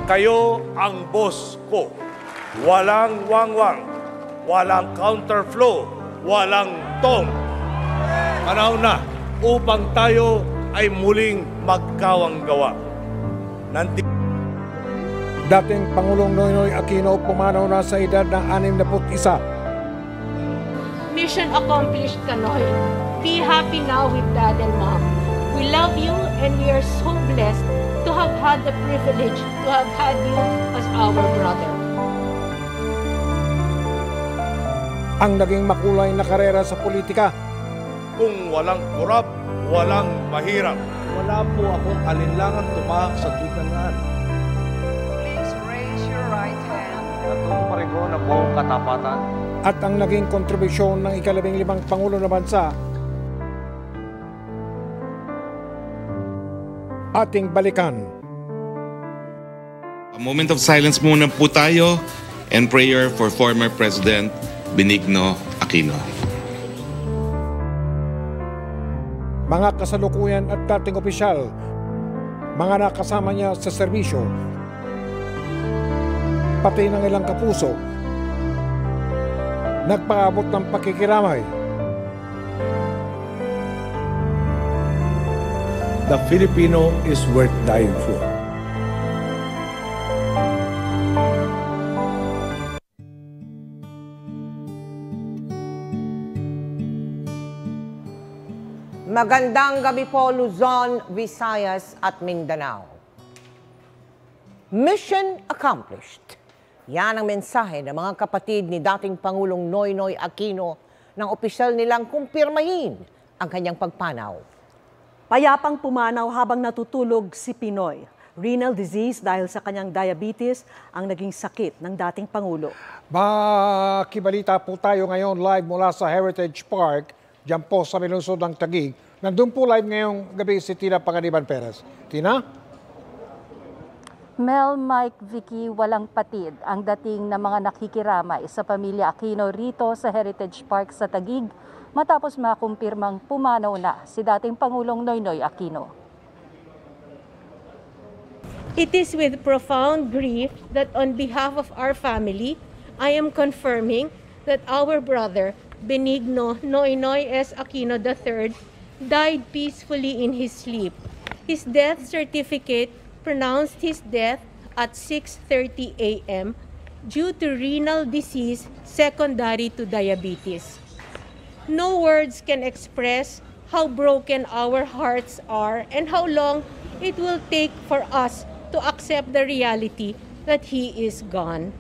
Kayo ang boss ko. Walang wangwang, walang counterflow, walang tong. Panahon na upang tayo ay muling magkawang-gawa. Dating Pangulong Noynoy Aquino pumanaw na sa edad ng 61. Mission accomplished, Kanoy. Be happy now with Dad and Mom. We love you and we are so blessed to have had the privilege to have had you as our brother. Ang naging makulay na karera sa politika. Kung walang kurap, walang mahirap. Wala po akong alinlangan tumahak sa tutangan. Please raise your right hand. Natutuparin ko na buong katapatan. At ang naging kontribusyon ng ika-15 Pangulo ng Bansa. Ating balikan. A moment of silence muna po tayo and prayer for former President Benigno Aquino. Mga kasalukuyan at dating opisyal, mga nakasama niya sa serbisyo, pati ng ilang kapuso, nagpaabot ng pakikiramay. The Filipino is worth dying for. Magandang gabi po Luzon, Visayas at Mindanao. Mission accomplished. Yan ang mensahe ng mga kapatid ni dating Pangulong Noynoy Aquino nang opisyal nilang kumpirmahin ang kanyang pagpanaw. Payapang pumanaw habang natutulog si Pinoy. Renal disease dahil sa kanyang diabetes ang naging sakit ng dating Pangulo. Makibalita po tayo ngayon live mula sa Heritage Park, diyan po sa lungsod ng Taguig. Nandun po live ngayong gabi si Tina Panganiban Perez. Tina? Mel, Mike, Vicky, walang patid ang dating na mga nakikiramay sa pamilya Aquino rito sa Heritage Park sa Taguig matapos makumpirmang pumanaw na si dating Pangulong Noynoy Aquino. It is with profound grief that on behalf of our family, I am confirming that our brother, Benigno Noynoy S. Aquino III, died peacefully in his sleep. His death certificate pronounced his death at 6:30 a.m. due to renal disease secondary to diabetes. No words can express how broken our hearts are and how long it will take for us to accept the reality that he is gone.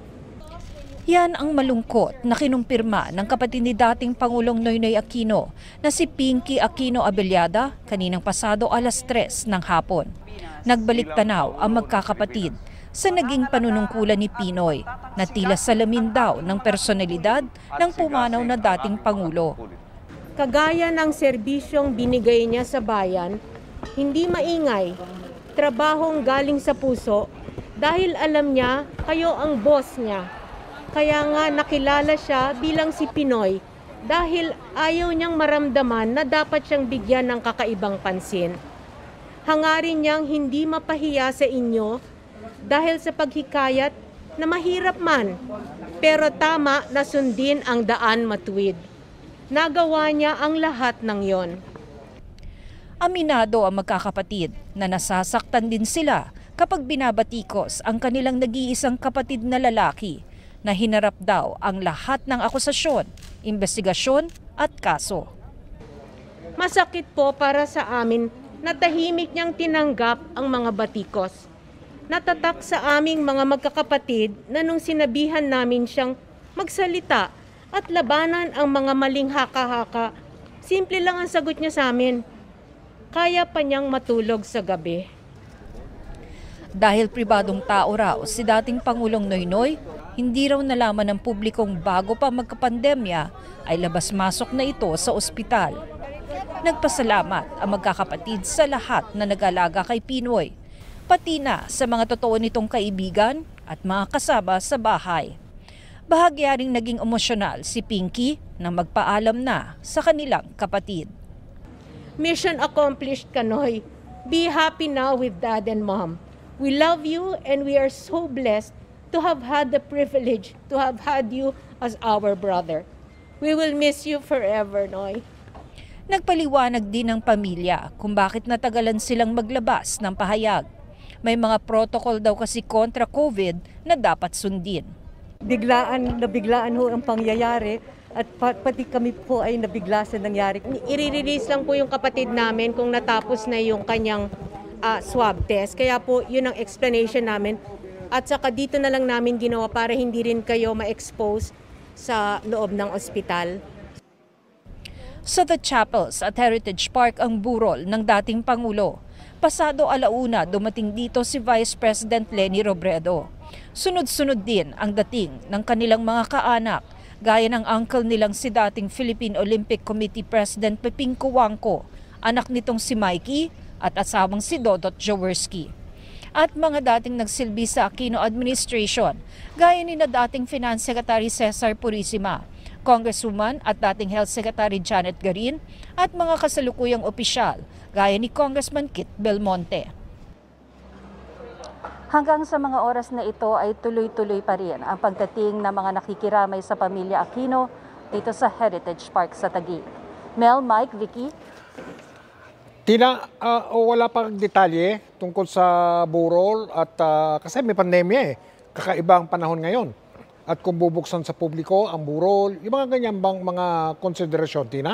Yan ang malungkot na kinumpirma ng kapatid ni dating Pangulong Noynoy Aquino na si Pinky Aquino Abellada kaninang pasado 3:00 ng hapon. Nagbalik tanaw ang magkakapatid sa naging panunungkulan ni Pinoy na tila salamin daw ng personalidad ng pumanaw na dating Pangulo. Kagaya ng serbisyong binigay niya sa bayan, hindi maingay, trabahong galing sa puso dahil alam niya kayo ang boss niya. Kaya nga nakilala siya bilang si Pinoy dahil ayaw niyang maramdaman na dapat siyang bigyan ng kakaibang pansin. Hangarin niyang hindi mapahiya sa inyo dahil sa paghikayat na mahirap man, pero tama na sundin ang daan matuwid. Nagawa niya ang lahat ng yon. Aminado ang magkakapatid na nasasaktan din sila kapag binabatikos ang kanilang nag-iisang kapatid na lalaki na hinarap daw ang lahat ng akusasyon, investigasyon at kaso. Masakit po para sa amin na tahimik niyang tinanggap ang mga batikos. Natatak sa aming mga magkakapatid na nung sinabihan namin siyang magsalita at labanan ang mga maling haka-haka, simple lang ang sagot niya sa amin. Kaya pa niyang matulog sa gabi. Dahil pribadong tao raw si dating Pangulong Noynoy, hindi raw nalaman ng publikong bago pa magkapandemya ay labas-masok na ito sa ospital. Nagpasalamat ang magkakapatid sa lahat na nag-alaga kay Pinoy, pati na sa mga totoo nitong kaibigan at mga kasama sa bahay. Bahagyaring naging emosyonal si Pinky nang magpaalam na sa kanilang kapatid. Mission accomplished, Kanoy. Be happy now with Dad and Mom. We love you and we are so blessed to have had the privilege to have had you as our brother. We will miss you forever, Noy. Nagpaliwanag din ng pamilya kung bakit natagalan silang maglabas ng pahayag. May mga protocol daw kasi kontra COVID na dapat sundin. Nabiglaan ho ang pangyayari at pati kami po ay nabigla sa nangyari. I-release lang po yung kapatid namin kung natapos na yung kanyang swab test. Kaya po yun ang explanation namin. At saka dito na lang namin ginawa para hindi rin kayo ma-expose sa loob ng ospital. Sa The Chapels at Heritage Park ang burol ng dating Pangulo. Pasado alauna dumating dito si Vice President Leni Robredo. Sunod-sunod din ang dating ng kanilang mga kaanak, gaya ng uncle nilang si dating Philippine Olympic Committee President Peping Cuangco, anak nitong si Mikey at asawang si Dodot Jaworski. At mga dating nagsilbi sa Aquino administration, gaya ni na dating Finance Secretary Cesar Purisima, Congresswoman at dating Health Secretary Janet Garin at mga kasalukuyang opisyal gaya ni Congressman Kit Belmonte. Hanggang sa mga oras na ito ay tuloy-tuloy pa rin ang pagdating ng mga nakikiramay sa pamilya Aquino dito sa Heritage Park sa Taguig. Mel, Mike, Vicky. Tina, wala pang detalye tungkol sa burol at kasi may pandemya kakaiba ang panahon ngayon. At kung bubuksan sa publiko ang burol, yung mga ganyan bang mga konsiderasyon, Tina?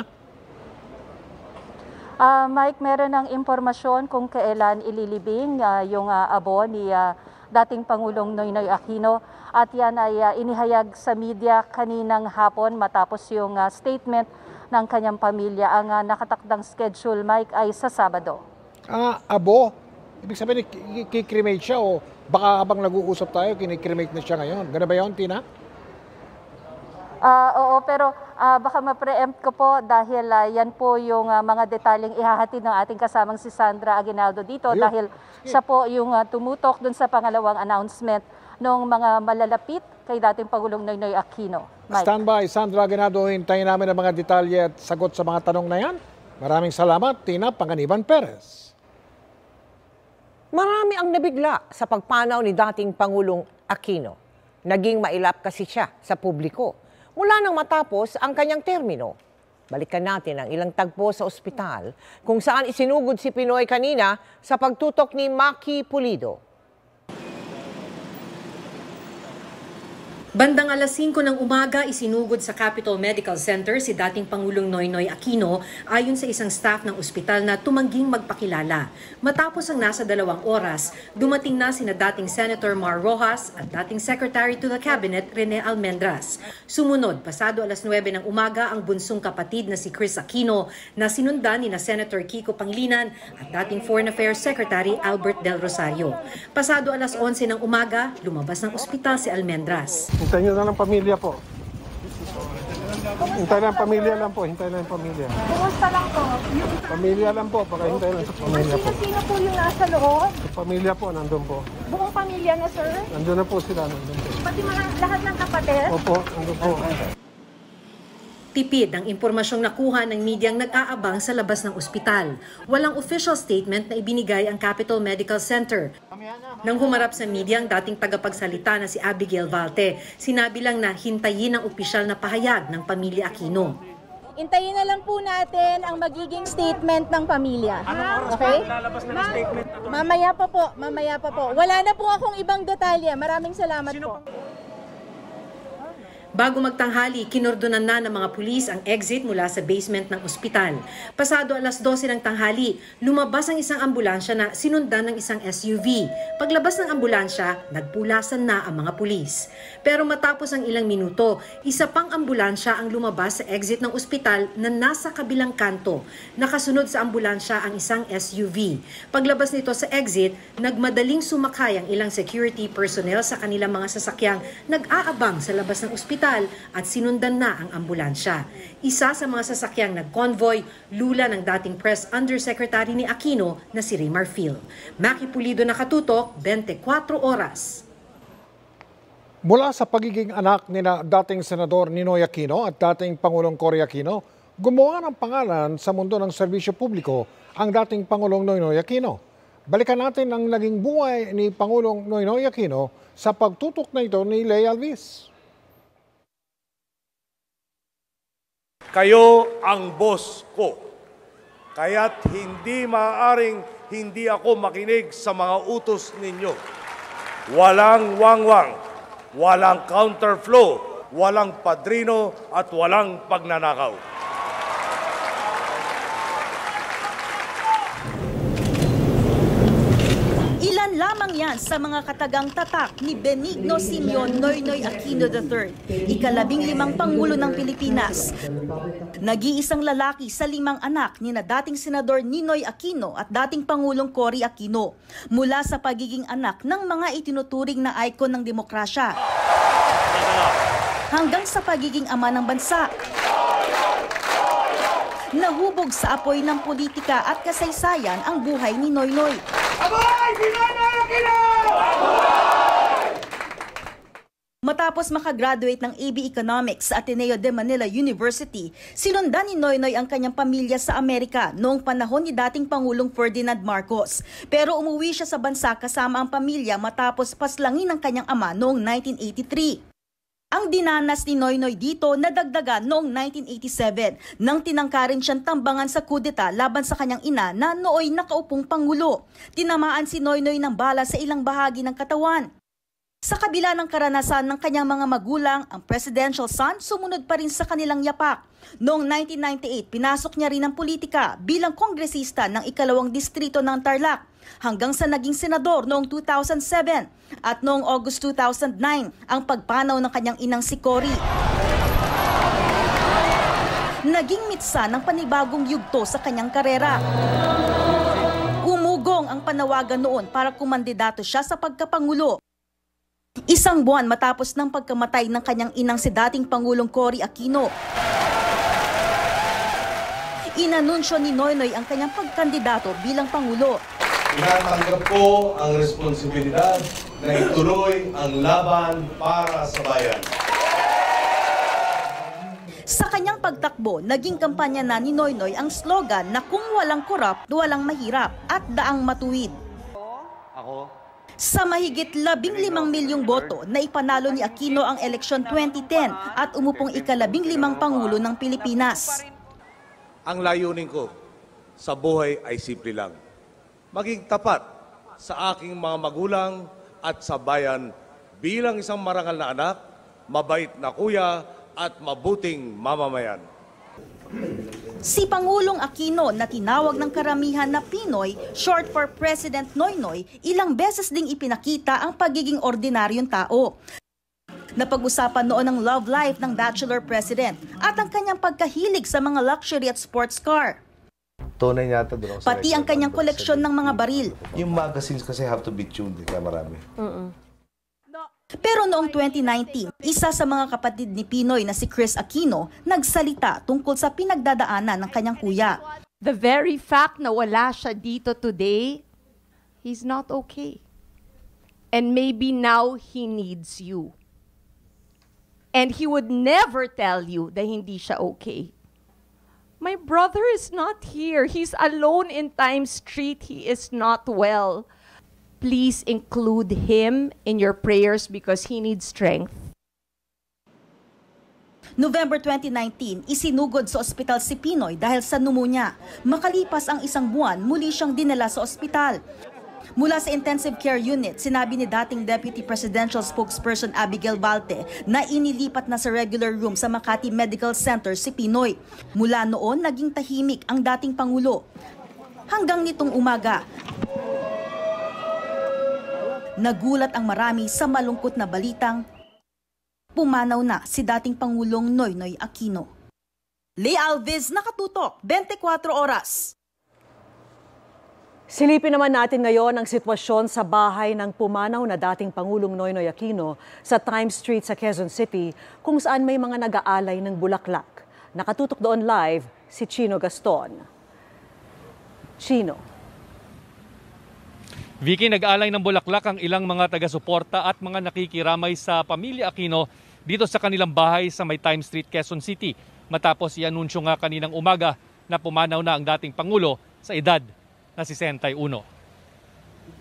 Mike, meron ng impormasyon kung kailan ililibing yung abo ni dating Pangulong Noynoy Aquino at yan ay inihayag sa media kaninang hapon matapos yung statement ng kanyang pamilya. Ang nakatakdang schedule, Mike, ay sa Sabado. Abo? Ibig sabihin, kikremate siya o baka habang nag-uusap tayo, kinikremate na siya ngayon. Gano'n ba yun, Tina? Oo, pero baka ma-preempt ko po dahil yan po yung mga detalyeng ihahatid ng ating kasamang si Sandra Aguinaldo dito. Ayun. Dahil siya po yung tumutok dun sa pangalawang announcement ng mga malalapit kay dating Pangulong Noynoy Aquino. Mike. Standby, Sandra Aguinaldo, hintayin namin ang mga detalye at sagot sa mga tanong na yan. Maraming salamat, Tina Panganiban Perez. Marami ang nabigla sa pagpanaw ni dating Pangulong Aquino. Naging mailap kasi siya sa publiko mula nang matapos ang kanyang termino. Balikan natin ang ilang tagpo sa ospital kung saan isinugod si Pinoy kanina sa pagtutok ni Maki Pulido. Bandang alas 5 ng umaga, isinugod sa Capitol Medical Center si dating Pangulong Noynoy Aquino ayon sa isang staff ng ospital na tumangging magpakilala. Matapos ang nasa 2 oras, dumating na sina dating Senator Mar Rojas at dating Secretary to the Cabinet Rene Almendras. Sumunod, pasado alas 9 ng umaga, ang bunsong kapatid na si Chris Aquino na sinundan ni na Senator Kiko Pangilinan at dating Foreign Affairs Secretary Albert Del Rosario. Pasado alas 11 ng umaga, lumabas ng ospital si Almendras. Hintayin nyo na ng pamilya po. Hintayin na ng pamilya lang po. Hintayin na ng pamilya. Kumusta lang po? Pamilya lang po. Baka hintayin lang sa pamilya po. Sino po yung nasa loob? Sa pamilya po, nandun po. Buong pamilya na, sir? Nandun na po sila. Nandun po. Pati lahat ng kapatid? Opo, nandun po. Tipid ang impormasyong nakuha ng medyang nag-aabang sa labas ng ospital. Walang official statement na ibinigay ang Capitol Medical Center. Nang humarap sa media ang dating tagapagsalita na si Abigail Valte, sinabi lang na hintayin ang opisyal na pahayag ng pamilya Aquino. Hintayin na lang po natin ang magiging statement ng pamilya. Okay? Mamaya pa po. Wala na po akong ibang detalye. Maraming salamat po. Bago magtanghali, kinordonan na ng mga pulis ang exit mula sa basement ng ospital. Pasado alas 12 ng tanghali, lumabas ang isang ambulansya na sinundan ng isang SUV. Paglabas ng ambulansya, nagpulasan na ang mga pulis. Pero matapos ang ilang minuto, isa pang ambulansya ang lumabas sa exit ng ospital na nasa kabilang kanto. Nakasunod sa ambulansya ang isang SUV. Paglabas nito sa exit, nagmadaling sumakay ang ilang security personnel sa kanilang mga sasakyang nag-aabang sa labas ng ospital at sinundan na ang ambulansya. Isa sa mga sasakyang nag-convoy, lula ng dating Press Undersecretary ni Aquino na si Ray Marfil. Maki Pulido nakatutok, 24 oras. Mula sa pagiging anak ni dating Senador Ninoy Aquino at dating Pangulong Cory Aquino, gumawa ng pangalan sa mundo ng serbisyo publiko ang dating Pangulong Noynoy Aquino. Balikan natin ang naging buhay ni Pangulong Noynoy Aquino sa pagtutok na ito ni Lea Alvis. Kayo ang boss ko. Kaya't hindi maaaring hindi ako makinig sa mga utos ninyo. Walang wangwang, walang counterflow, walang padrino at walang pagnanakaw. Ilan lamang yan sa mga katagang tatak ni Benigno Simeon Noynoy Aquino III, ika-15 Pangulo ng Pilipinas. Nag-iisang lalaki sa 5 anak ni na dating Senador Ninoy Aquino at dating Pangulong Cory Aquino, mula sa pagiging anak ng mga itinuturing na icon ng demokrasya hanggang sa pagiging ama ng bansa. Nahubog sa apoy ng politika at kasaysayan ang buhay ni Noynoy. Matapos makagraduate ng AB Economics sa Ateneo de Manila University, sinundan ni Noynoy ang kanyang pamilya sa Amerika noong panahon ni dating Pangulong Ferdinand Marcos. Pero umuwi siya sa bansa kasama ang pamilya matapos paslangin ng kanyang ama noong 1983. Ang dinanas ni Noynoy dito nadagdagan noong 1987 nang tinangkarin siyang tambangan sa kudeta laban sa kanyang ina na nooy nakaupong Pangulo. Tinamaan si Noynoy ng bala sa ilang bahagi ng katawan. Sa kabila ng karanasan ng kanyang mga magulang, ang presidential son sumunod pa rin sa kanilang yapak. Noong 1998, pinasok niya rin ang politika bilang kongresista ng 2nd distrito ng Tarlac, hanggang sa naging senador noong 2007 at noong August 2009 ang pagpanaw ng kanyang inang si Cory. Naging mitsa ng panibagong yugto sa kanyang karera. Umugong ang panawagan noon para kumandidato siya sa pagkapangulo. 1 buwan matapos ng pagkamatay ng kanyang inang si dating Pangulong Cory Aquino. Inanunsyo ni Noynoy ang kanyang pagkandidato bilang Pangulo. Tinatanggap ko ang responsibilidad na ituloy ang laban para sa bayan. Sa kanyang pagtakbo, naging kampanya na ni Noynoy ang slogan na kung walang korap, walang mahirap at daang matuwid. Sa mahigit 15 milyong boto na ipanalo ni Aquino ang eleksyon 2010 at umupong ika-15 Pangulo ng Pilipinas. Ang layunin ko sa buhay ay simple lang. Maging tapat sa aking mga magulang at sa bayan bilang isang marangal na anak, mabait na kuya at mabuting mamamayan. Si Pangulong Aquino na tinawag ng karamihan na Pinoy, short for President Noynoy, ilang beses ding ipinakita ang pagiging ordinaryong tao. Napag-usapan noon ang love life ng Bachelor President at ang kanyang pagkahilig sa mga luxury at sports car. Tunay yata doon. Pati ang kanyang koleksyon ng mga baril. Yung magazines kasi have to be tuned, kaya marami. Pero noong 2019, isa sa mga kapatid ni Pinoy na si Chris Aquino nagsalita tungkol sa pinagdadaanan ng kanyang kuya. The very fact na wala siya dito today, he's not okay. And maybe now he needs you. And he would never tell you na hindi siya okay. My brother is not here. He's alone in Times Street. He is not well. Please include him in your prayers because he needs strength. November 2019, isinugod sa ospital si Pinoy dahil sa pneumonia. Makalipas ang 1 buwan, muli siyang dinala sa ospital. Mula sa intensive care unit, sinabi ni dating Deputy Presidential Spokesperson Abigail Balte na inilipat na sa regular room sa Makati Medical Center si Pinoy. Mula noon, naging tahimik ang dating Pangulo. Hanggang nitong umaga, nagulat ang marami sa malungkot na balitang pumanaw na si dating Pangulong Noynoy Aquino. Lea Alvis, Nakatutok, 24 Oras. Silipin naman natin ngayon ang sitwasyon sa bahay ng pumanaw na dating Pangulong Noynoy Aquino sa Times Street sa Quezon City, kung saan may mga nag-aalay ng bulaklak. Nakatutok doon live si Chino Gaston. Chino. Vicky, nag-alay ng bulaklak ang ilang mga taga-suporta at mga nakikiramay sa pamilya Aquino dito sa kanilang bahay sa may Times Street, Quezon City. Matapos i-anunsyo nga kaninang umaga na pumanaw na ang dating Pangulo sa edad na 61.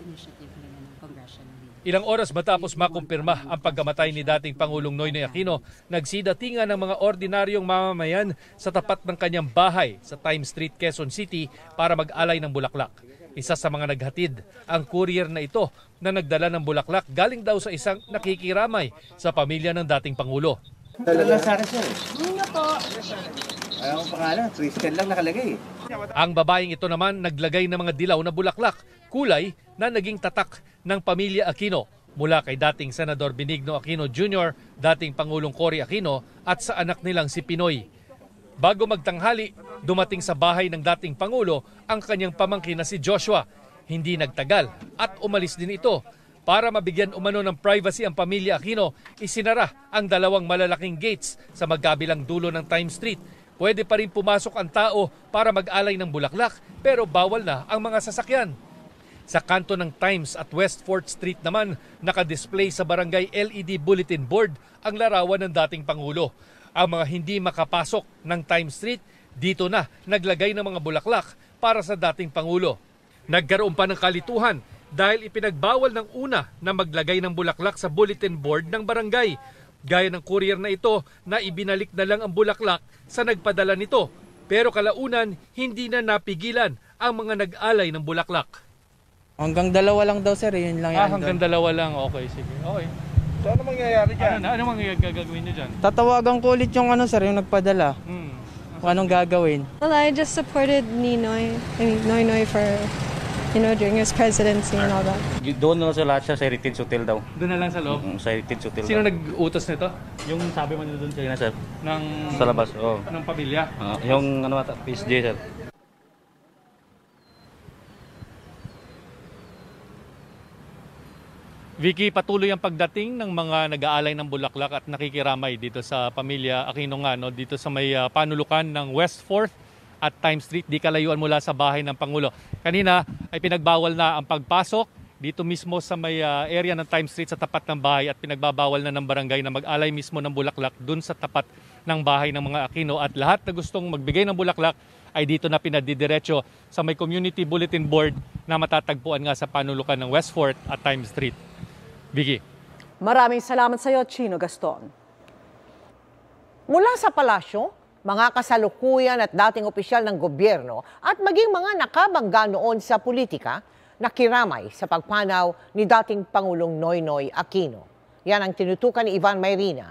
initiative nila ng congressional leader. Ilang oras matapos makumpirma ang pagkamatay ni dating Pangulong Noynoy Aquino, nagsidatingan ng mga ordinaryong mamamayan sa tapat ng kanyang bahay sa Times Street, Quezon City para mag-alay ng bulaklak. Isa sa mga naghatid ang courier na ito na nagdala ng bulaklak galing daw sa isang nakikiramay sa pamilya ng dating Pangulo. Dala sa akin, sir. Ayaw ko pangalan, Christian lang nakalagay. Ang babaeng ito naman naglagay ng mga dilaw na bulaklak, kulay na naging tatak ng pamilya Aquino mula kay dating Senador Benigno Aquino Jr., dating Pangulong Cory Aquino at sa anak nilang si Pinoy. Bago magtanghali, dumating sa bahay ng dating Pangulo ang kanyang pamangkin na si Joshua. Hindi nagtagal at umalis din ito. Para mabigyan umano ng privacy ang pamilya Aquino, isinara ang dalawang malalaking gates sa magkabilang dulo ng Times Street. Pwede pa rin pumasok ang tao para mag-alay ng bulaklak pero bawal na ang mga sasakyan. Sa kanto ng Times at West 4th Street naman, nakadisplay sa barangay LED bulletin board ang larawan ng dating Pangulo. Ang mga hindi makapasok ng Times Street, dito na naglagay ng mga bulaklak para sa dating Pangulo. Nagkaroon pa ng kalituhan dahil ipinagbawal ng una na maglagay ng bulaklak sa bulletin board ng barangay. Gaya ng courier na ito na ibinalik na lang ang bulaklak sa nagpadala nito. Pero kalaunan, hindi na napigilan ang mga nag-alay ng bulaklak. Hanggang dalawa lang daw, sir. Yun lang yan. Hanggang dalawa lang. Okay, sige. Okay. So ano mangyayari dyan? Ano mangyayari gagawin nyo dyan? Tatawagan ko ulit yung sir, yung nagpadala. Kung anong gagawin. Well, I just supported Noynoy for, during his presidency and all that. Doon na sa lahat siya, sa Heritage Hotel daw. Doon na lang sa loob? Sa Heritage Hotel. Sino nag-utos nito? Yung sabi mo nito doon kanina, sir. Sa labas, oo. Ng pamilya? Yung PSG, sir. Vicky, patuloy ang pagdating ng mga nag-aalay ng bulaklak at nakikiramay dito sa pamilya Aquino nga, dito sa may panulukan ng West 4th at Times Street, di kalayuan mula sa bahay ng Pangulo. Kanina ay pinagbawal na ang pagpasok dito mismo sa may area ng Times Street sa tapat ng bahay at pinagbabawal na ng barangay na mag-alay mismo ng bulaklak dun sa tapat ng bahay ng mga Aquino at lahat na gustong magbigay ng bulaklak ay dito na pinadidiretso sa may community bulletin board na matatagpuan nga sa panulukan ng West 4th at Times Street. Vicky. Maraming salamat sa iyo, Chino Gaston. Mula sa palasyo, mga kasalukuyan at dating opisyal ng gobyerno at maging mga nakabangga noon sa politika, nakiramay sa pagpanaw ni dating Pangulong Noynoy Aquino. Yan ang tinutukan ni Ivan Mayrina.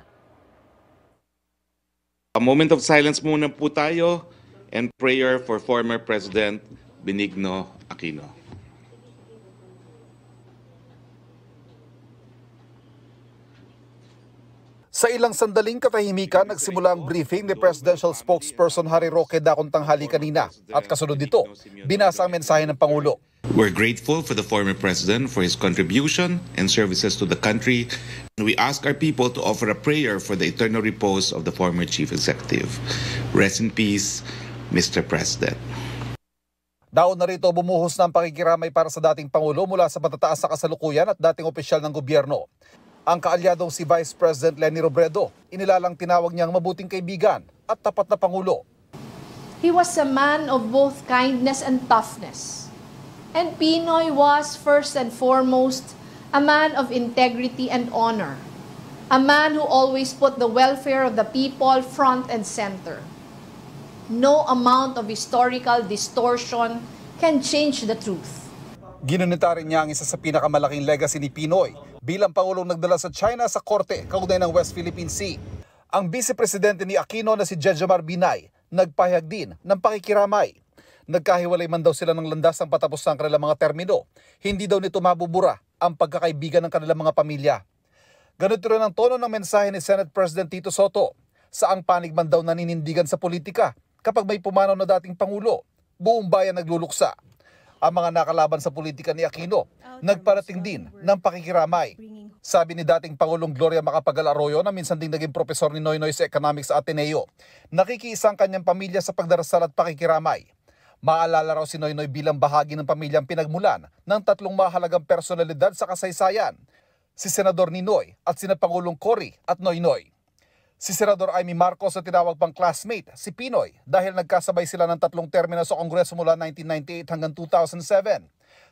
A moment of silence muna po tayo and prayer for former President Benigno Aquino. Sa ilang sandaling katahimikan, nagsimula ang briefing ni Presidential Spokesperson Harry Roque dakong tanghali kanina. At kasunod dito, binasa ang mensahe ng Pangulo. We're grateful for the former president for his contribution and services to the country. And we ask our people to offer a prayer for the eternal repose of the former chief executive. Rest in peace, Mr. President. Daon na rito bumuhos na ang pakikiramay para sa dating Pangulo mula sa matataas na kasalukuyan at dating opisyal ng gobyerno. Ang kaalyadong si Vice President Leni Robredo, inilalang tinawag niyang mabuting kaibigan at tapat na Pangulo. He was a man of both kindness and toughness. And Pinoy was first and foremost a man of integrity and honor. A man who always put the welfare of the people front and center. No amount of historical distortion can change the truth. Ginunita rin niya ang isa sa pinakamalaking legacy ni Pinoy bilang Pangulong nagdala sa China sa korte kaugnay ng West Philippine Sea. Ang Vice-Presidente ni Aquino na si Jejomar Binay nagpahayag din ng pakikiramay. Nagkahiwalay man daw sila ng landas ang patapos ng kanilang mga termino. Hindi daw nito mabubura ang pagkakaibigan ng kanilang mga pamilya. Ganito rin ang tono ng mensahe ni Senate President Tito Soto. Saang panig man daw naninindigan sa politika kapag may pumanaw na dating Pangulo, buong bayan nagluluksa. Ang mga nakalaban sa politika ni Aquino, nagparating din ng pakikiramay. Sabi ni dating Pangulong Gloria Macapagal Arroyo na minsan ding naging profesor ni Noynoy sa Economics sa Ateneo, nakikiisa ang kanyang pamilya sa pagdarasal at pakikiramay. Maalala raw si Noynoy bilang bahagi ng pamilyang pinagmulan ng tatlong mahalagang personalidad sa kasaysayan, si Senador Ninoy at sina Pangulong Cory at Noynoy. Si Senador Amy Marcos na tinawag pang classmate, si Pinoy, dahil nagkasabay sila ng tatlong termino sa Kongreso mula 1998 hanggang 2007.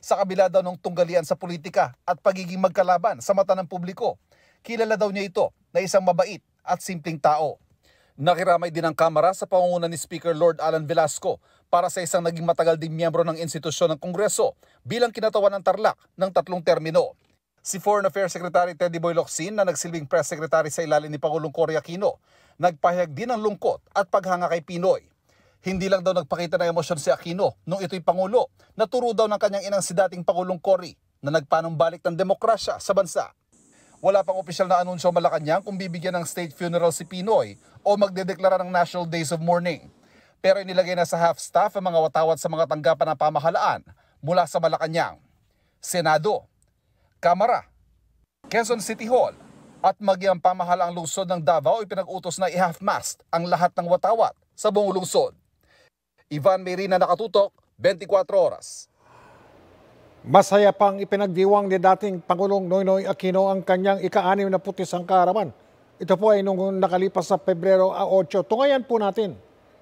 Sa kabila daw ng tunggalian sa politika at pagiging magkalaban sa mata ng publiko, kilala daw niya ito na isang mabait at simpleng tao. Nakiramay din ang Kamara sa pangunguna ni Speaker Lord Alan Velasco para sa isang naging matagal ding miyembro ng institusyon ng Kongreso bilang kinatawan ng Tarlac ng 3 termino. Si Foreign Affairs Secretary Teddy Boy Locsin na nagsilbing press secretary sa ilalim ni Pangulong Cory Aquino, nagpahayag din ng lungkot at paghanga kay Pinoy. Hindi lang daw nagpakita ng emosyon si Aquino nung ito'y Pangulo na turo daw ng kanyang inang si dating Pangulong Cory na nagpanumbalik ng demokrasya sa bansa. Wala pang opisyal na anunsyo Malacanang kung bibigyan ng state funeral si Pinoy o magdedeklara ng National Days of Mourning. Pero inilagay na sa half-staff ang mga watawat sa mga tanggapan ng pamahalaan mula sa Malacanang, Senado, Kamara, Quezon City Hall at maging ang pamahalaang lungsod ng Davao ay pinag-utos na i-half-mast ang lahat ng watawat sa buong lungsod. Ivan Merina, Nakatutok, 24 Oras. Masaya pang ipinagdiwang ni dating Pangulong Noynoy Aquino ang kanyang ika-69 kaarawan. Ito po ay nung nakalipas sa Pebrero 8. Tungayan po natin.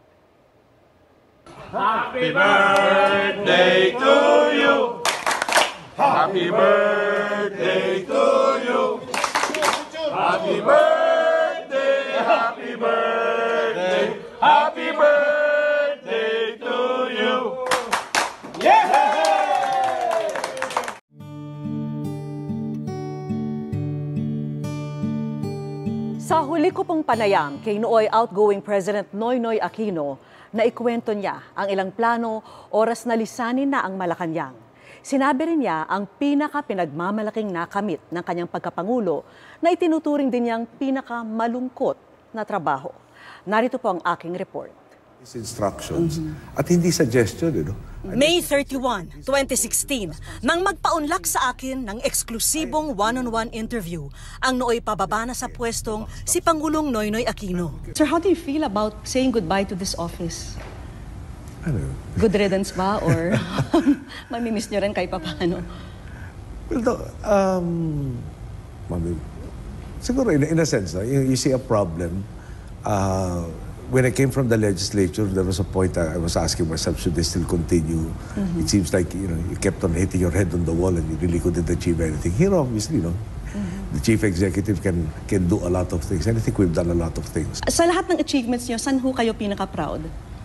Happy birthday to you. Happy birthday to you. Happy birthday, happy birthday, happy birthday to you. Yeah! Sa huli ko pong panayam kay nooy outgoing President Noynoy Aquino, na ikwento niya ang ilang plano oras na lisanin na ang Malacanang. Sinabi rin niya ang pinaka-pinagmamalaking nakamit ng kanyang pagkapangulo na itinuturing din niyang pinaka-malungkot na trabaho. Narito po ang aking report. Instructions at hindi suggestion, May 31, 2016, nang magpaunlak sa akin ng eksklusibong one-on-one interview ang nooy pababa na sa pwestong si Pangulong Noynoy Aquino. Sir, how do you feel about saying goodbye to this office? Ano? Good riddance ba or mamimiss niyo rin kahit papaano? Well, siguro in a sense, you see a problem. When I came from the legislature, there was a point I was asking myself, should they still continue? It seems like you kept on hitting your head on the wall and you really couldn't achieve anything. Here, obviously, the chief executive can do a lot of things. And I think we've done a lot of things. Sa lahat ng achievements niyo, saan ho kayo pinaka-proud?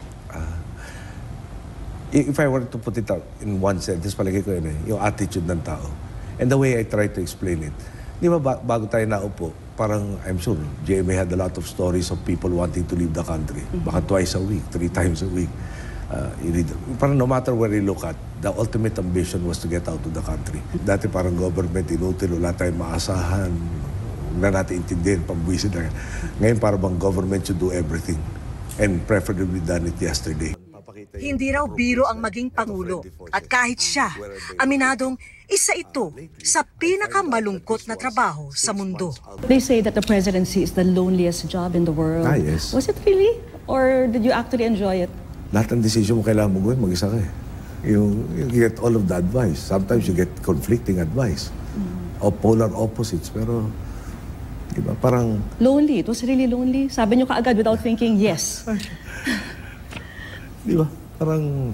If I were to put it out in one sentence, palagay ko yung attitude ng tao. And the way I try to explain it. Di ba bago tayo naupo, parang I'm sure GMA had a lot of stories of people wanting to leave the country. Baka twice a week, 3 times a week. Parang no matter where you look at, the ultimate ambition was to get out of the country. Dati parang government inutil, wala tayong maasahan, na natin intindihin, pambuisin na. Ngayon parang bang government should do everything and preferably done it yesterday. Hindi raw biro ang maging Pangulo at kahit siya, aminadong isa ito sa pinakamalungkot na trabaho sa mundo. They say that the presidency is the loneliest job in the world. Yes. Was it really? Or did you actually enjoy it? Lahat ng decision mo kailangan mo gawin, mag-isa ka eh. You get all of the advice. Sometimes you get conflicting advice. O polar opposites, pero diba, parang... Lonely. It was really lonely. Sabi niyo kaagad without thinking, yes. Di ba? Parang...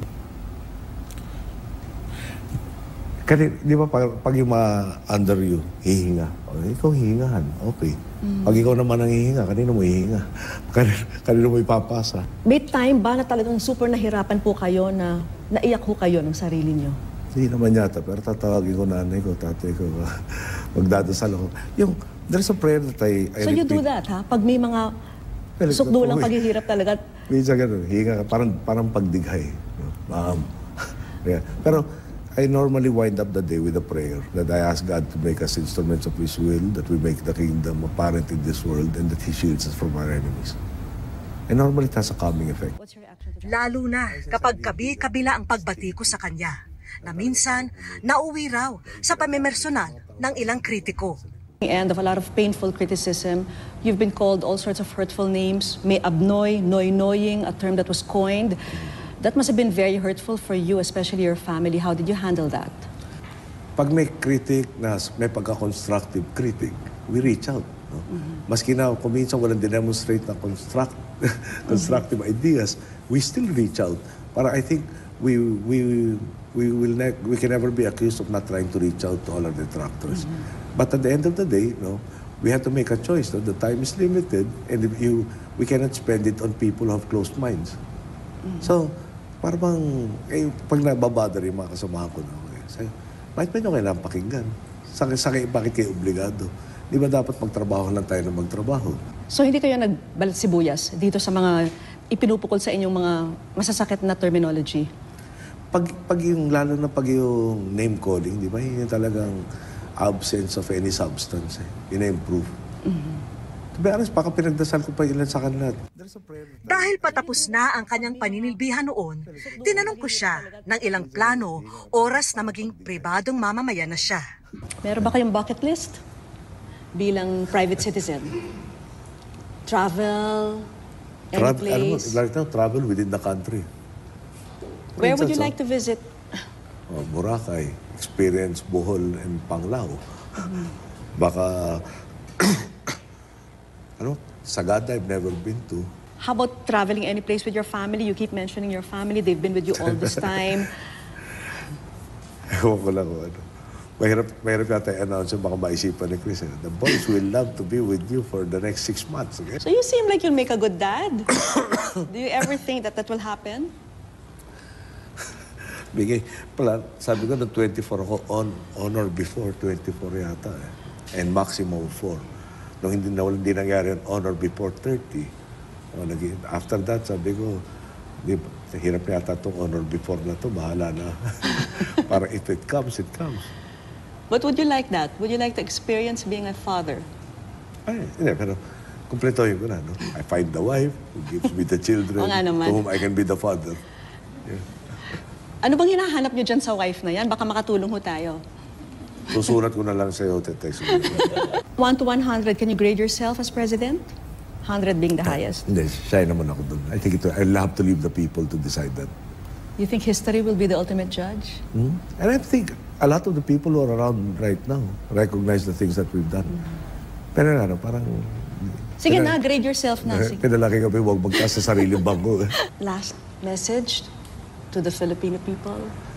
Di ba pag yung under you, hihinga. Ikaw hihingahan, okay. Pag ikaw naman ang hihinga, kanino mo hihinga? Kanino mo ipapasa? May time ba na talagang super nahirapan po kayo na naiyak ho kayo ng sarili niyo? Hindi naman yata, pero tatawagin ko nanay ko, tatay ko, magdadasal ako. There's a prayer that I so repeat. You do that, ha? Pag may mga sukdulang paghihirap talaga? Minsan ganun, hihinga ka, parang pagdighay. Yeah. Pero I normally wind up the day with a prayer that I ask God to make us instruments of His will, that we make the kingdom apparent in this world, and that He shields us from our enemies. And normally it has a calming effect. Lalo na kapag kabila ang pagbati ko sa kanya, na minsan nauwi raw sa pamimersonal ng ilang kritiko. And of a lot of painful criticism, you've been called all sorts of hurtful names. May abnoy, noy-noying, a term that was coined. That must have been very hurtful for you, especially your family. How did you handle that? Pag may critic na may pagka-constructive critic, we reach out. No? Maski na kung minsan walang demonstrate na constructive ideas, we still reach out. Para I think we we can never be accused of not trying to reach out to all our detractors. But at the end of the day, we have to make a choice. The time is limited, and we cannot spend it on people who have closed minds. So, parang pag nababother yung mga kasamahan ko bakit ba nyo kailangan pakinggan? Bakit kayo obligado? Di ba dapat magtrabaho lang tayo ng magtrabaho? So hindi kayo nagbalat sibuyas dito sa mga ipinupukol sa inyong mga masasakit na terminology? Lalo na pag yung name calling, di ba? Yun yung talagang absence of any substance. Ina-improve. To be honest, baka pinagdasal ko pa ilan sa kanila. Dahil patapos na ang kanyang paninilbihan noon, tinanong ko siya ng ilang plano, oras na maging pribadong mamamayan na siya. Meron ba kayong bucket list bilang private citizen? Travel, any place? Right now, travel within the country. Where would you like to visit? Boracay, experience Bohol and Panglao. Baka, Sagada I've never been to. How about traveling any place with your family? You keep mentioning your family. They've been with you all this time. Ewan ko lang kung ano. Mahirap yata i-announce yung baka maisipan ni Chris. The boys will love to be with you for the next 6 months. Okay? So you seem like you'll make a good dad. Do you ever think that will happen? Sabi ko na 24 ako on or before 24 yata. And maximum 4. Nung hindi nangyari on or before 30. After that, sabi ko, hirap yata itong on or before na to, bahala na. Parang if it comes, it comes. But would you like that? Would you like to experience being a father? Hindi, pero kumpletohin ko na. I find the wife who gives me the children to whom I can be the father. Yeah. Ano bang hinahanap niyo dyan sa wife na yan? Baka makatulong ho tayo. Susurat ko na lang sa'yo, text mo. 1 to 100, can you grade yourself as president? 100 being the highest. Hindi, shy naman ako dun. I think I'll have to leave the people to decide that. You think history will be the ultimate judge? And I think a lot of the people who are around right now recognize the things that we've done. Pero parang... Sige na, grade yourself na. Pinalaki kami, huwag magtaas sa sariling bangko. Last message to the Filipino people?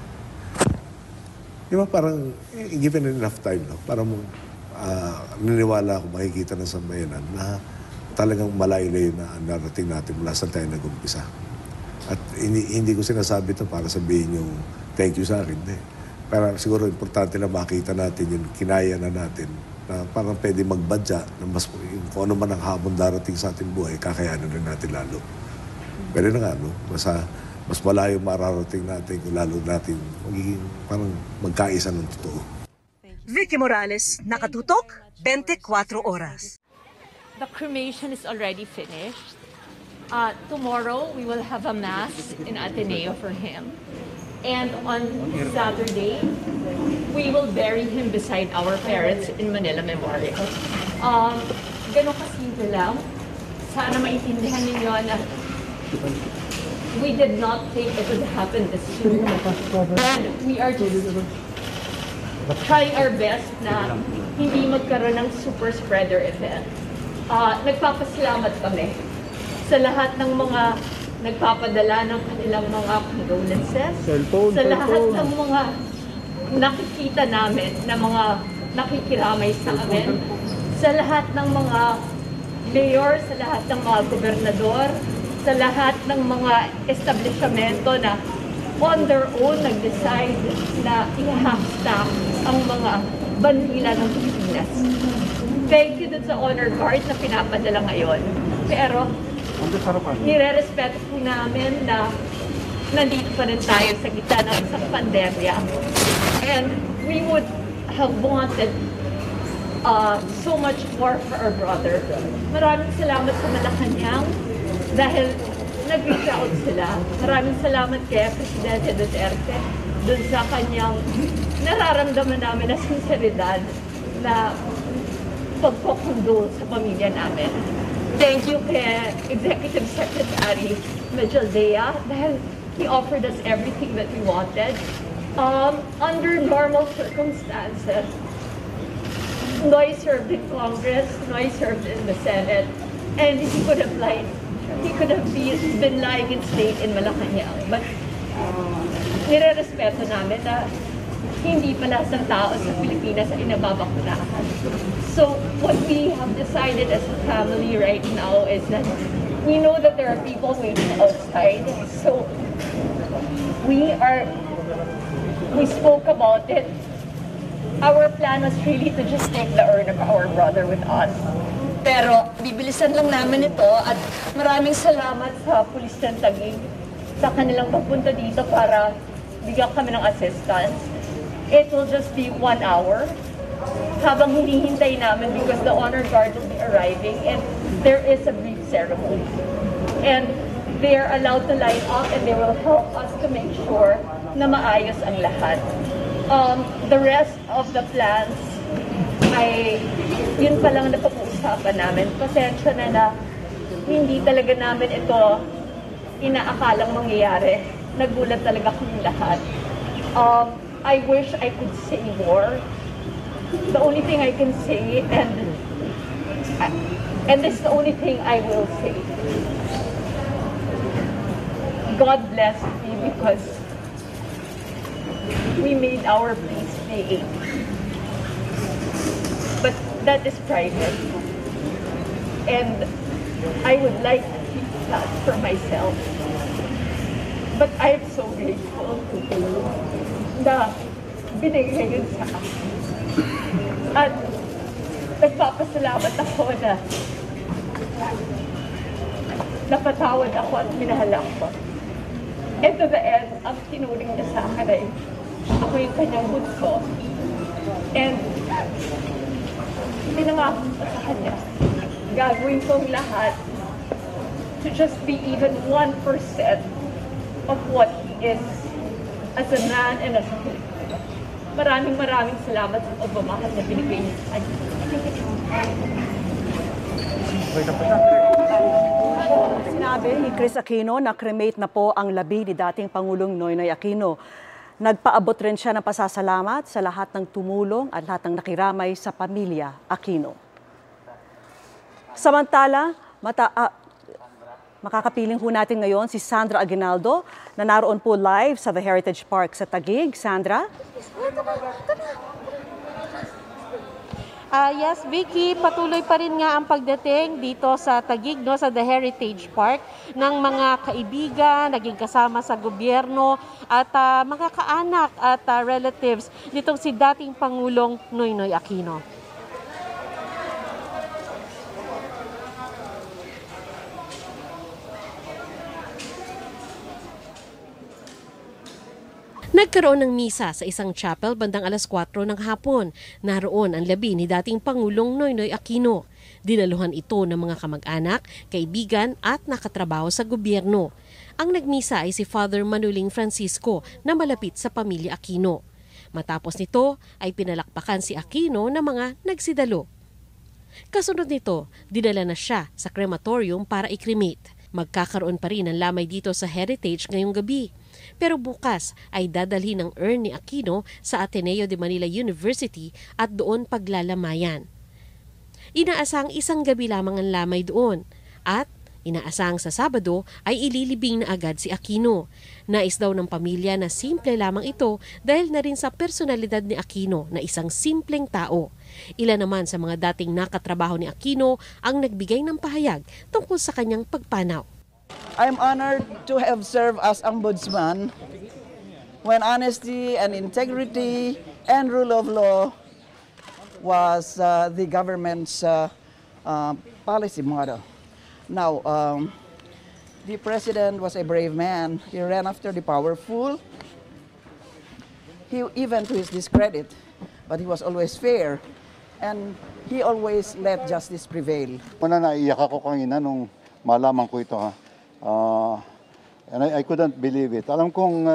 Di ba parang, given enough time, parang niniwala ako, makikita na sa bayanan na talagang malayo-layo na narating natin mula saan tayo nag-umpisa. At hindi ko sinasabi ito para sabihin yung thank you sa akin. Pero siguro importante na makita natin yung kinaya na natin na parang pwede magbadya na kung ano man ang hamon darating sa ating buhay, kakayanan na natin lalo. Pero na nga, mas malayo mararating natin kung lalo natin magiging parang magkaisa ng totoo. Vicky Morales, Nakatutok, 24 Oras. The cremation is already finished. Tomorrow, we will have a mass in Ateneo for him. And on Saturday, we will bury him beside our parents in Manila Memorial. Ganun kasimple lang. Sana maintindihan ninyo na we did not think it would happen this soon. And we are just trying our best na hindi magkaroon ng super spreader effect. Nagpapasalamat kami sa lahat ng mga nagpapadala ng kanilang mga condolences, sa lahat ng mga nakikita namin na mga nakikiramay sa amin, sa lahat ng mga mayor, sa lahat ng mga gobernador, sa lahat ng mga establishmento na on their own nag-decide na i-half-staff ang mga bandila ng Pilipinas. Thank you dun sa honor guard na pinapadala ngayon. Pero nire-respeto po namin na nandito pa rin tayo sa gitna ng isang pandemya. And we would have wanted so much more for our brother. Maraming salamat sa Malacanang dahil nag-reach out sila. Maraming salamat kay Presidente Duterte dun sa kanyang nararamdaman namin na sinseridad na pagkukundol sa pamilya namin. Thank you kay Executive Secretary Mejaldea dahil he offered us everything that we wanted. Under normal circumstances, Noy served in Congress, Noy served in the Senate, and he could have been lying in state in Malacanang. But nire-respeto namin na hindi pa lahat ng tao sa Pilipinas ay nababakunahan. So what we have decided as a family right now is that we know that there are people waiting outside. So we spoke about it. Our plan was really to just take the urn of our brother with us. Pero bibilisan lang namin ito at maraming salamat sa pulis ng Taguig sa kanilang pagpunta dito para bigyan kami ng assistance. It will just be 1 hour habang hinihintay namin because the honor guard will be arriving and there is a brief ceremony. And they are allowed to line up and they will help us to make sure na maayos ang lahat. The rest of the plans ay yun pa lang napag-uusapan namin. Pasensya na hindi talaga namin ito inaakalang mangyayari. Nagulat talaga kami lahat. I wish I could say more. The only thing I can say, and this is the only thing I will say. God bless me because we made our peace day. But that is private. And I would like to keep that for myself. But I'm so grateful na binigay yun sa akin. At nagpapasalamat ako na napatawad ako at minahal ako. And to the end, ang tinuring niya sa akin ay ako yung kanyang bunso. And pinangako ko sa kanya, gagawin kong lahat to just be even 1% of what he is as a man and as a Filipino. Maraming salamat sa pagmamahal na binigay niya sa kanya. Sinabi ni Chris Aquino na cremate na po ang labi ni dating Pangulong Noynoy Aquino. Nagpaabot rin siya ng pasasalamat sa lahat ng tumulong at lahat ng nakiramay sa pamilya Aquino. Samantala, makakapiling po natin ngayon si Sandra Aguinaldo na naroon po live sa The Heritage Park sa Taguig. Sandra? Yes, Vicky, patuloy pa rin nga ang pagdating dito sa Taguig, no, sa The Heritage Park ng mga kaibigan, naging kasama sa gobyerno at mga kaanak at relatives nitong si dating Pangulong Noynoy Aquino. Nagkaroon ng misa sa isang chapel bandang alas 4 ng hapon. Naroon ang labi ni dating Pangulong Noynoy Aquino. Dinaluhan ito ng mga kamag-anak, kaibigan at nakatrabaho sa gobyerno. Ang nagmisa ay si Father Manuling Francisco na malapit sa pamilya Aquino. Matapos nito ay pinalakpakan si Aquino ng mga nagsidalo. Kasunod nito, dinala na siya sa crematorium para i-cremate. Magkakaroon pa rin ng lamay dito sa Heritage ngayong gabi. Pero bukas ay dadalhin ang urn ni Aquino sa Ateneo de Manila University at doon paglalamayan. Inaasang isang gabi lamang ang lamay doon at inaasang sa Sabado ay ililibing na agad si Aquino. Nais daw ng pamilya na simple lamang ito dahil na rin sa personalidad ni Aquino na isang simpleng tao. Ilan naman sa mga dating nakatrabaho ni Aquino ang nagbigay ng pahayag tungkol sa kanyang pagpanaw. I'm honored to have served as ombudsman when honesty and integrity and rule of law was the government's policy model. Now, the president was a brave man. He ran after the powerful, even to his discredit, but he was always fair and he always let justice prevail. Una naiyak ako kanina nung malaman ko ito, ha. And I couldn't believe it. Alam kong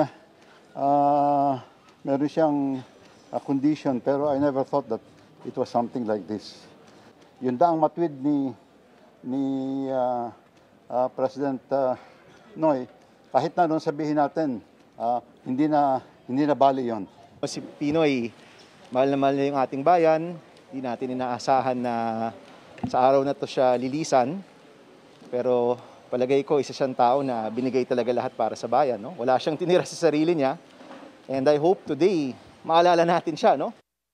meron siyang condition pero I never thought that it was something like this. Yun daang matwid ni President Noy, kahit na doon sabihin natin, hindi na bali yon. Si Pinoy, mahal na mahal niya yung ating bayan. Hindi natin inaasahan na sa araw na to siya lilisan. Pero Palagay ko, isa siyang tao na binigay talaga lahat para sa bayan. No? Wala siyang tinira sa sarili niya. And I hope today, maalala natin siya. No?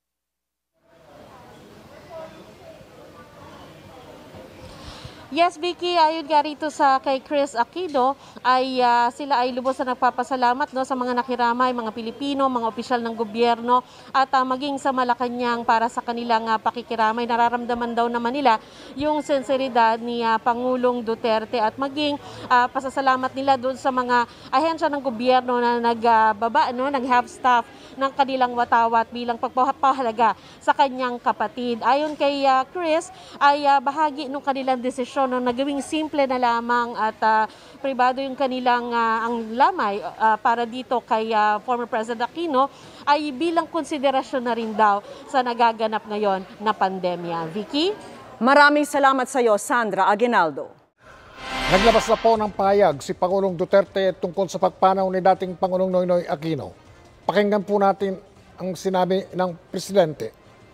Yes, Vicky, ayon nga rito sa kay Chris Aquino, ay sila ay lubos na nagpapasalamat sa mga nakiramay, mga Pilipino, mga opisyal ng gobyerno at maging sa Malacanang para sa kanilang pakikiramay. Nararamdaman daw naman nila yung sinseridad ni Pangulong Duterte at maging pasasalamat nila doon sa mga ahensya ng gobyerno na nag-have staff ng kanilang watawat bilang pagpapahalaga sa kanyang kapatid. Ayon kay Chris, ay bahagi ng kanilang desisyon na nagawing simple na lamang at pribado yung kanilang ang lamay para dito kay former President Aquino ay bilang konsiderasyon na rin daw sa nagaganap ngayon na pandemya. Vicky? Maraming salamat sa iyo, Sandra Aguinaldo. Naglabas na po ng pahayag si Pangulong Duterte tungkol sa pagpanaw ni dating Pangulong Noynoy Aquino. Pakinggan po natin ang sinabi ng Presidente.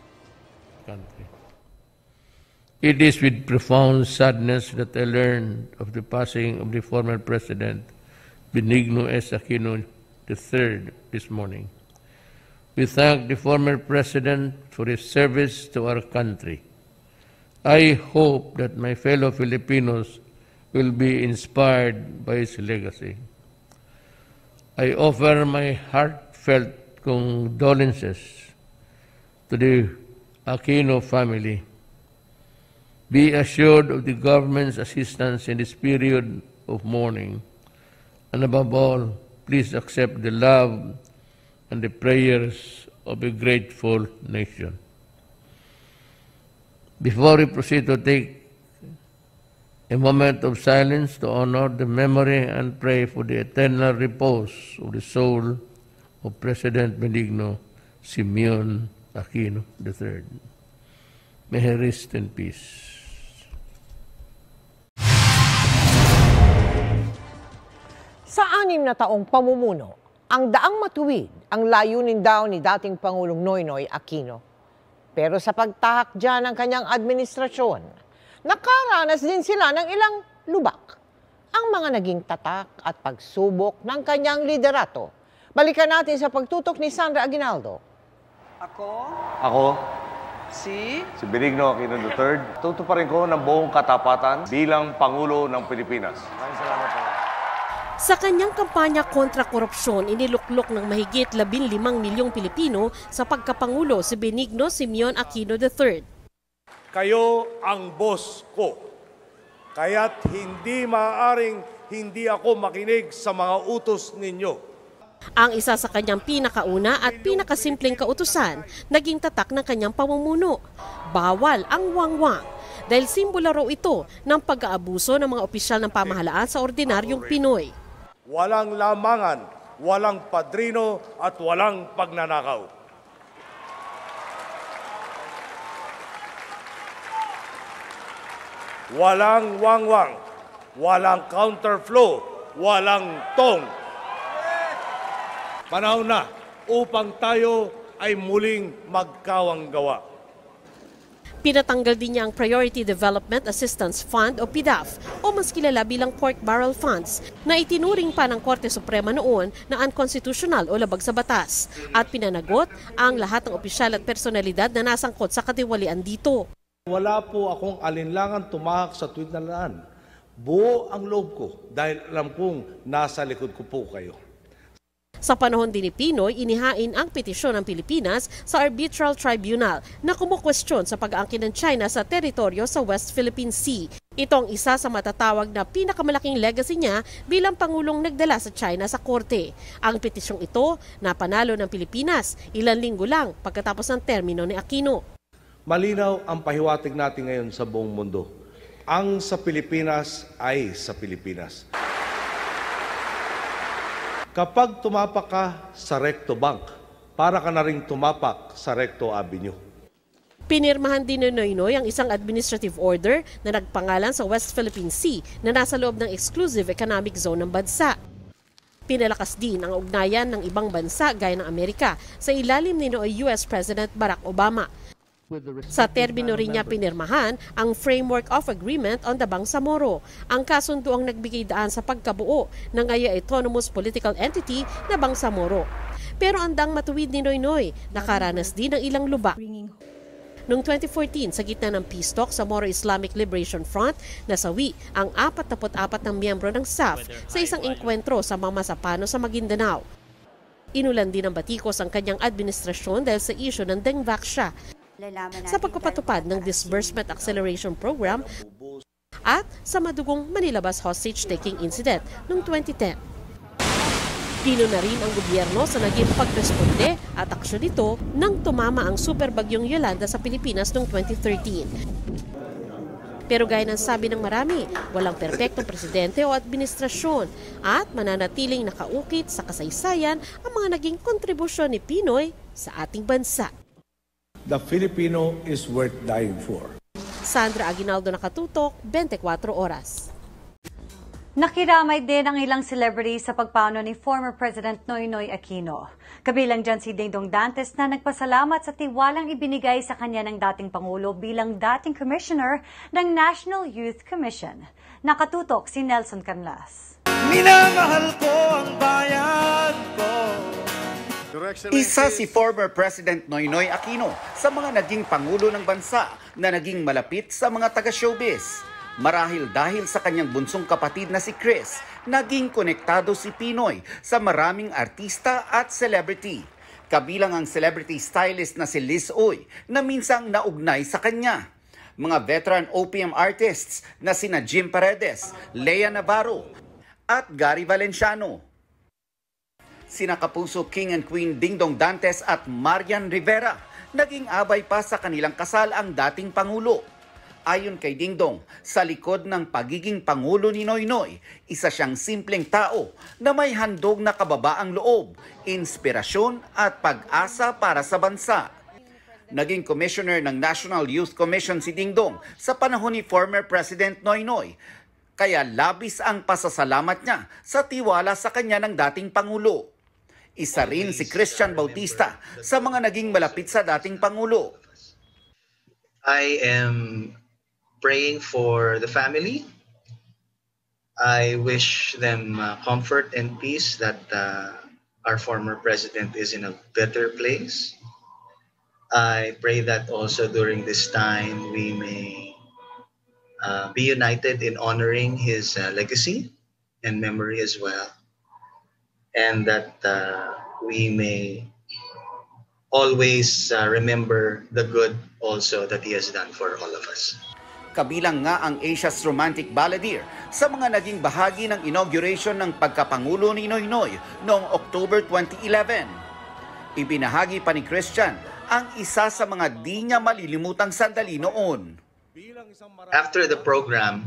It is with profound sadness that I learned of the passing of the former President, Benigno S. Aquino III, this morning. We thank the former President for his service to our country. I hope that my fellow Filipinos will be inspired by his legacy. I offer my heartfelt condolences to the Aquino family. Be assured of the government's assistance in this period of mourning. And above all, please accept the love and the prayers of a grateful nation. Before we proceed to take a moment of silence to honor the memory and pray for the eternal repose of the soul of President Benigno Simeon Aquino III. May he rest in peace. Sa 6 na taong pamumuno, ang daang matuwid ang layunin daw ni dating Pangulong Noynoy Aquino. Pero sa pagtahak dyan ng kanyang administrasyon, nakaranas din sila ng ilang lubak. Ang mga naging tatak at pagsubok ng kanyang liderato. Balikan natin sa pagtutok ni Sandra Aguinaldo. Ako, si Benigno Aquino III, tutuparin ko ng buong katapatan bilang Pangulo ng Pilipinas. Maraming salamat po. Sa kanyang kampanya kontra korupsyon, iniluklok ng mahigit 15 milyong Pilipino sa pagkapangulo si Benigno Simeon Aquino III. Kayo ang boss ko, kaya't hindi maaaring hindi ako makinig sa mga utos ninyo. Ang isa sa kanyang pinakauna at pinakasimpleng kautusan, naging tatak ng kanyang pamumuno. Bawal ang wangwang. Dahil simbolo raw ito ng pag-aabuso ng mga opisyal ng pamahalaan sa ordinaryong Pinoy. Walang lamangan, walang padrino at walang pagnanakaw. Walang wangwang, walang counterflow, walang tong. Panahon na upang tayo ay muling magkawanggawa. Pinatanggal din niya ang Priority Development Assistance Fund o PDAF o mas kilala bilang pork barrel funds na itinuring pa ng Korte Suprema noon na unconstitutional o labag sa batas at pinanagot ang lahat ng opisyal at personalidad na nasangkot sa katiwalian dito. Wala po akong alinlangan tumahak sa tweet na laan. Buo ang loob ko dahil alam kong nasa likod ko po kayo. Sa panahon din ni Pinoy, inihain ang petisyon ng Pilipinas sa Arbitral Tribunal na kumukwestiyon sa pag-aangkin ng China sa teritoryo sa West Philippine Sea. Ito ang isa sa matatawag na pinakamalaking legacy niya bilang Pangulong nagdala sa China sa korte. Ang petisyong ito napanalo ng Pilipinas ilang linggo lang pagkatapos ng termino ni Aquino. Malinaw ang pahiwatig natin ngayon sa buong mundo. Ang sa Pilipinas ay sa Pilipinas. Kapag tumapak ka sa Recto Bank, para ka na rin tumapak sa Recto Avenue. Pinirmahan din ni Noynoy ang isang administrative order na nagpangalan sa West Philippine Sea na nasa loob ng exclusive economic zone ng bansa. Pinalakas din ang ugnayan ng ibang bansa gaya ng Amerika sa ilalim ni US President Barack Obama. Sa termino rin niya pinirmahan ang Framework of Agreement on the Bangsamoro, ang kasunduang nagbigay daan sa pagkabuo ng ngaya autonomous political entity na Bangsamoro. Pero andang matuwid ni Noynoy, nakaranas din ng ilang lubak. Noong 2014, sa gitna ng peace talk sa Moro Islamic Liberation Front, nasawi ang 44 ng miyembro ng SAF sa isang engkwentro sa Mamasapano sa Maguindanao. Inulan din ng batikos ang kanyang administrasyon dahil sa isyu ng Dengvac siya sa pagpapatupad ng Disbursement Acceleration Program at sa madugong Manila Bus hostage-taking incident noong 2010. Pino na rin ang gobyerno sa naging pagresponde at aksyon nito nang tumama ang superbagyong Yolanda sa Pilipinas noong 2013. Pero gaya ng sabi ng marami, walang perpektong presidente o administrasyon at mananatiling nakaukit sa kasaysayan ang mga naging kontribusyon ni Pinoy sa ating bansa. The Filipino is worth dying for. Sandra Aguinaldo, Nakatutok, 24 Oras. Nakiramay din ang ilang celebrities sa pagpano ni former President Noynoy Aquino. Kabilang dyan si Dingdong Dantes na nagpasalamat sa tiwalang ibinigay sa kanya ng dating Pangulo bilang dating Commissioner ng National Youth Commission. Nakatutok si Nelson Canlas. Minamahal ko ang bayan ko. Isa si former President Noynoy Aquino sa mga naging Pangulo ng bansa na naging malapit sa mga taga-showbiz. Marahil dahil sa kanyang bunsong kapatid na si Chris, naging konektado si Pinoy sa maraming artista at celebrity. Kabilang ang celebrity stylist na si Liz Uy na minsang naugnay sa kanya. Mga veteran OPM artists na sina Jim Paredes, Lea Navarro at Gary Valenciano. Sina Kapuso King and Queen Dingdong Dantes at Marian Rivera, naging abay pa sa kanilang kasal ang dating Pangulo. Ayon kay Dingdong, sa likod ng pagiging Pangulo ni Noynoy, isa siyang simpleng tao na may handog na kababaang loob, inspirasyon at pag-asa para sa bansa. Naging commissioner ng National Youth Commission si Dingdong sa panahon ni former President Noynoy, kaya labis ang pasasalamat niya sa tiwala sa kanya ng dating Pangulo. Isa rin si Christian Bautista sa mga naging malapit sa dating Pangulo. I am praying for the family. I wish them comfort and peace that our former president is in a better place. I pray that also during this time we may be united in honoring his legacy and memory as well. And that we may always remember the good also that he has done for all of us. Kabilang nga ang Asia's Romantic Balladeer sa mga naging bahagi ng inauguration ng pagkapangulo ni Noynoy noong October 2011. Ibinahagi pa ni Christian ang isa sa mga di niya malilimutang sandali noon. After the program,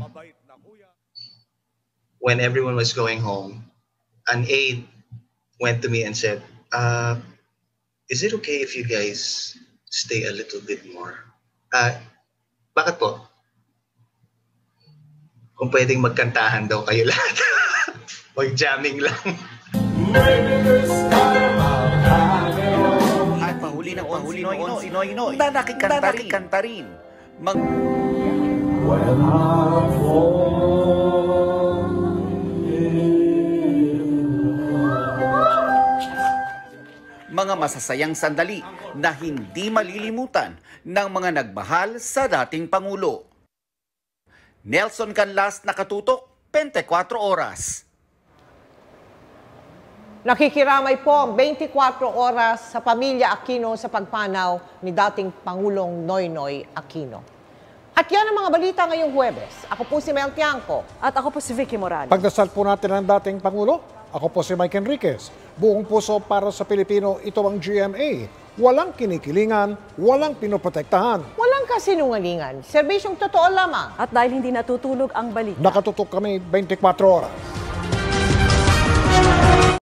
when everyone was going home, an aide went to me and said, is it okay if you guys stay a little bit more? Bakit po? Kung pwedeng magkantahan daw kayo lahat. Mag-jamming lang. At pahuli noon si Noynoy na nakikanta rin. Mga masasayang sandali na hindi malilimutan ng mga nagmahal sa dating Pangulo. Nelson Canlas, Nakatutok, 24 Oras. Nakikiramay po ang 24 oras sa pamilya Aquino sa pagpanaw ni dating Pangulong Noynoy Aquino. At yan ang mga balita ngayong Huwebes. Ako po si Mel Tiangco. At ako po si Vicky Morales. Pagdasal po natin ang dating Pangulo. Ako po si Mike Enriquez. Buong puso para sa Pilipino, ito ang GMA. Walang kinikilingan, walang pinoprotektahan. Walang kasinungalingan. Serbisyong totoo lamang. At dahil hindi natutulog ang balita. Nakatutok kami 24 oras.